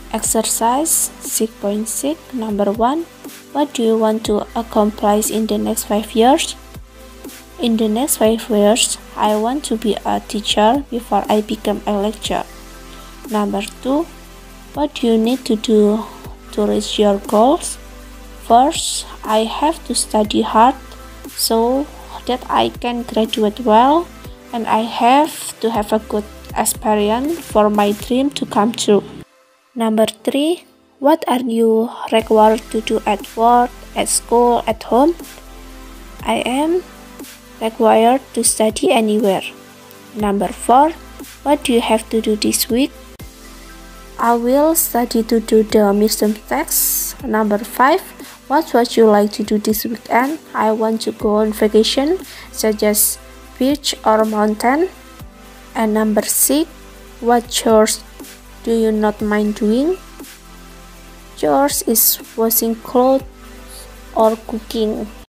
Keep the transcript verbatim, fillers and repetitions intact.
Exercise six point six. Number one. What do you want to accomplish in the next five years? In the next five years, I want to be a teacher before I become a lecturer. Number two. What do you need to do to reach your goals? First, I have to study hard so that I can graduate well, and I have to have a good experience for my dream to come true. Number three. What are you required to do at work, at school, at home? I am required to study anywhere. Number four. What do you have to do this week? I will study to do the midterm tests. Number five. What would you like to do this weekend? I want to go on vacation, such as beach or mountain. And number six. What chores do you not mind doing? Chores is washing clothes or cooking.